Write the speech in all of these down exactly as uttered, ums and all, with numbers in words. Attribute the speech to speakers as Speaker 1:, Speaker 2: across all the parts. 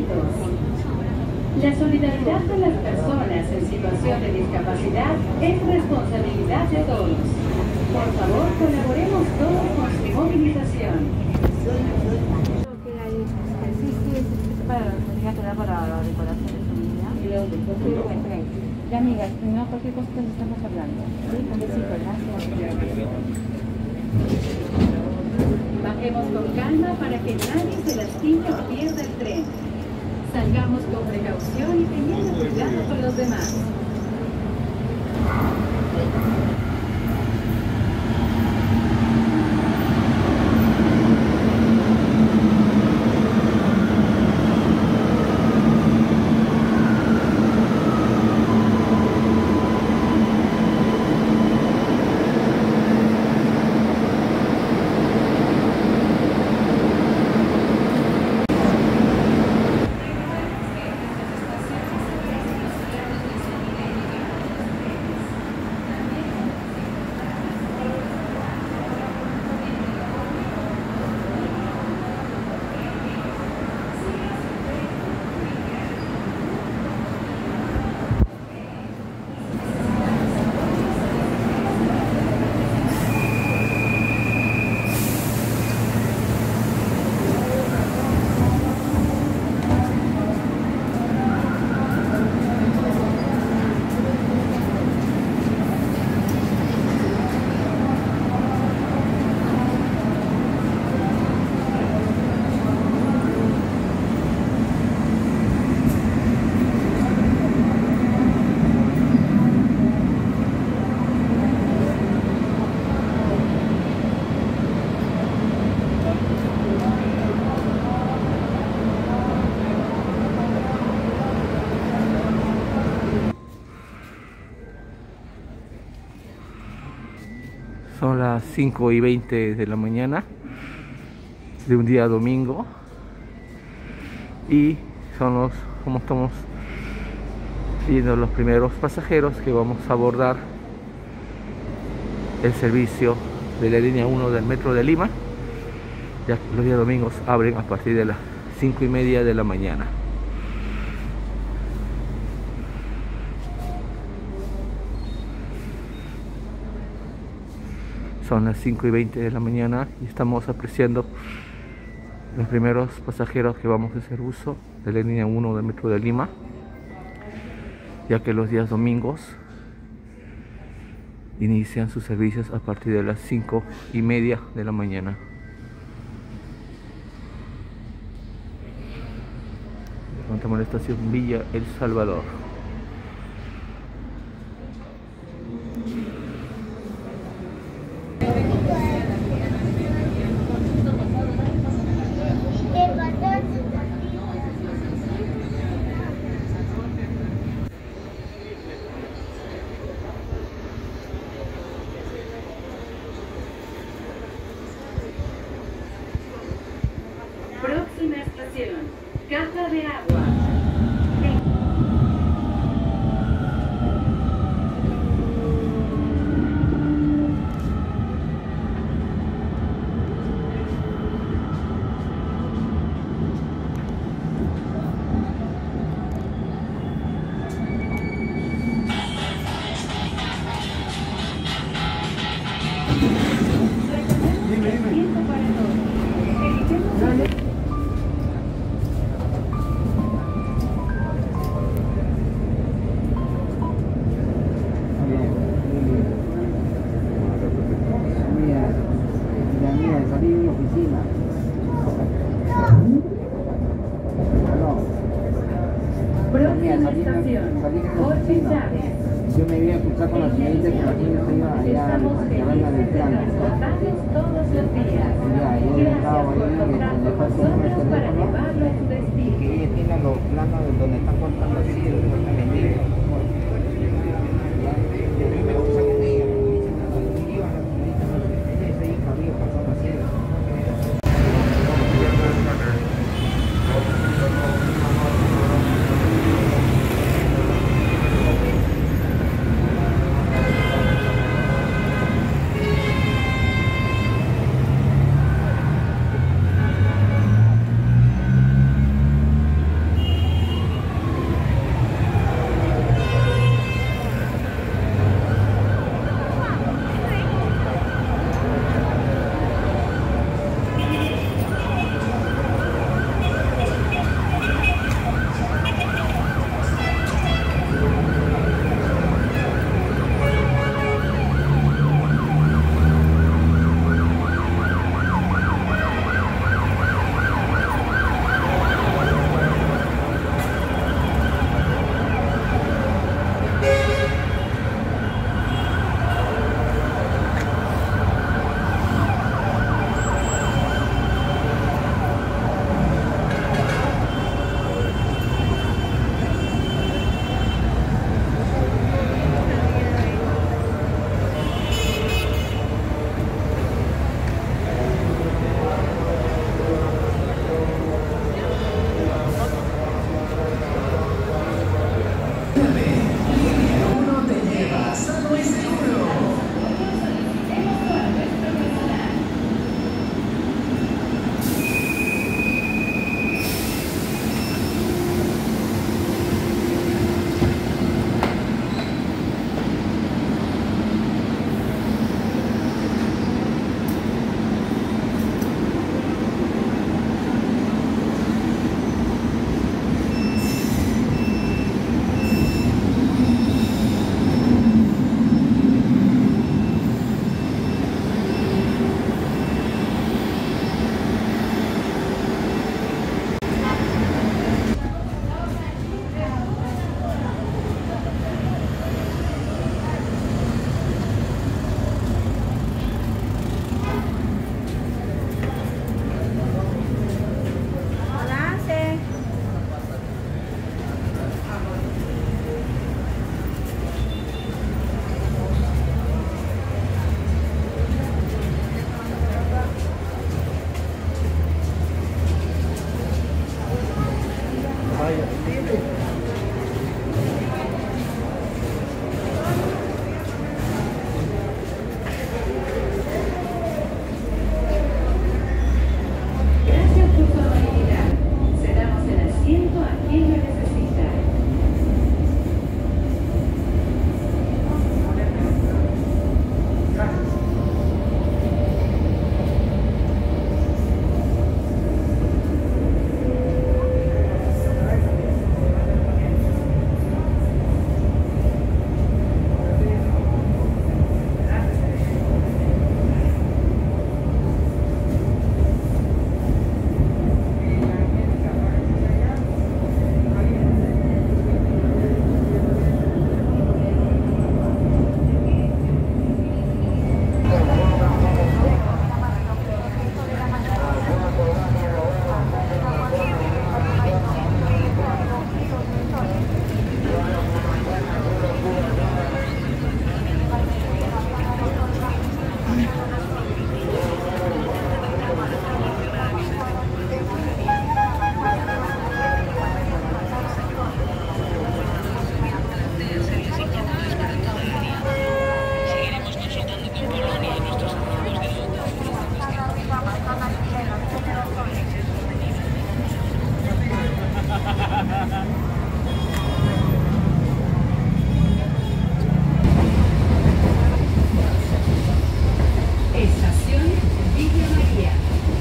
Speaker 1: alimentos. La solidaridad de las personas en situación de discapacidad es responsabilidad de todos. Por favor, colaboremos todos con su movilización.
Speaker 2: Para la decoración de su vida. Y luego después se encuentran. Ya, amigas, no cualquier cosa que estamos hablando. Sí, un besito, gracias.
Speaker 1: Bajemos con calma para que nadie se lastime o pierda el tren. Salgamos con precaución y teniendo cuidado con los demás.
Speaker 3: Son las cinco y veinte de la mañana de un día domingo y son los, como estamos viendo, los primeros pasajeros que vamos a abordar el servicio de la línea uno del metro de Lima, ya que los días domingos abren a partir de las cinco y media de la mañana. Son las cinco y veinte de la mañana y estamos apreciando los primeros pasajeros que vamos a hacer uso de la línea uno del metro de Lima, ya que los días domingos inician sus servicios a partir de las cinco y media de la mañana. Encontramos la estación Villa El Salvador.
Speaker 1: Próxima estación, Caja de Agua. Próxima estación, Jorge Chávez.
Speaker 4: Yo me iba a cruzar con la señorita que aquí no se iba allá a la del plan.
Speaker 1: Todos los días.
Speaker 4: Ya, yo he estado ahí, que me dejó el teléfono,
Speaker 1: para llevarlo a su destino.
Speaker 4: que ella tiene los planos de donde están cortando así, de donde están vendiendo. Yo me gusta con ella, me dice, no, iba a la señorita, ella es hija mía, pasando así.
Speaker 1: Gracias por su amabilidad. Cedamos el asiento a quien lo necesita. Estación Villa María.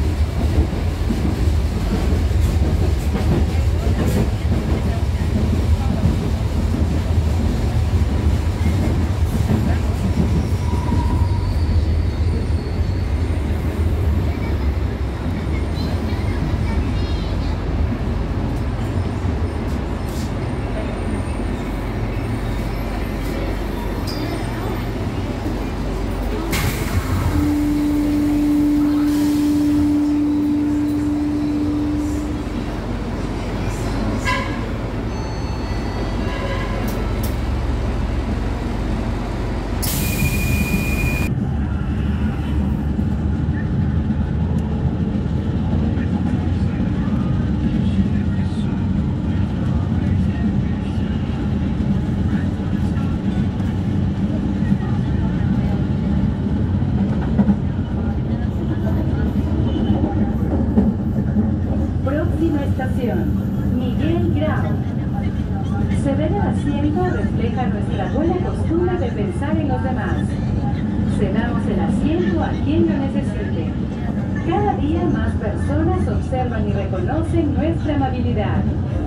Speaker 1: Próxima estación, Miguel Grau. Ceder el asiento refleja nuestra buena costumbre de pensar en los demás. Cedamos el asiento a quien lo necesite. Cada día más personas observan y reconocen nuestra amabilidad.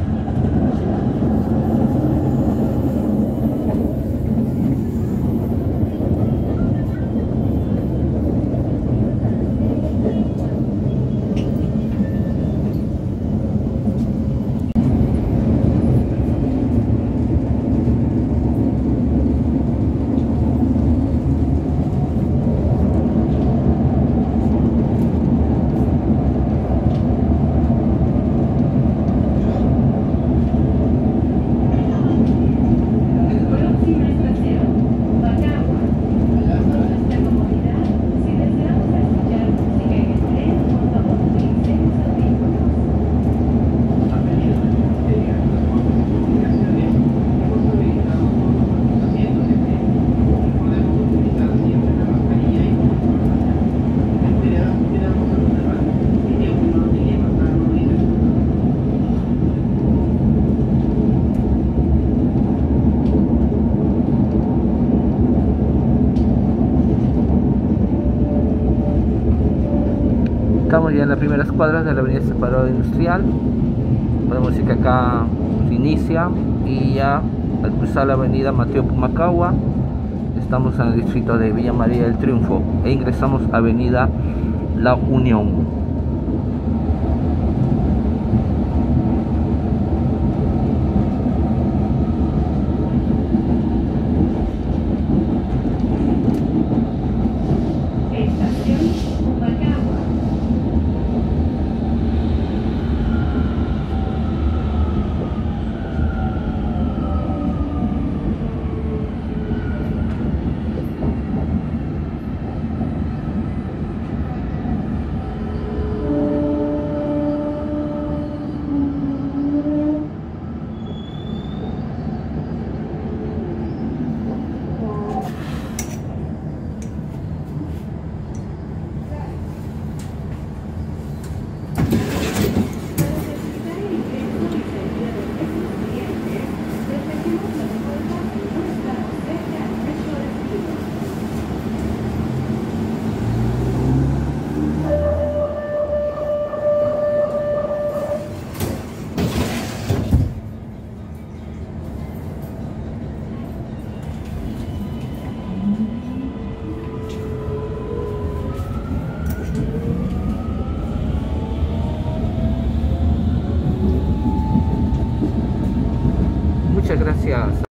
Speaker 3: Estamos ya en las primeras cuadras de la avenida Separado Industrial. Podemos decir que acá se inicia y ya al cruzar la avenida Mateo Pumacahua estamos en el distrito de Villa María del Triunfo e ingresamos a avenida La Unión. Gracias.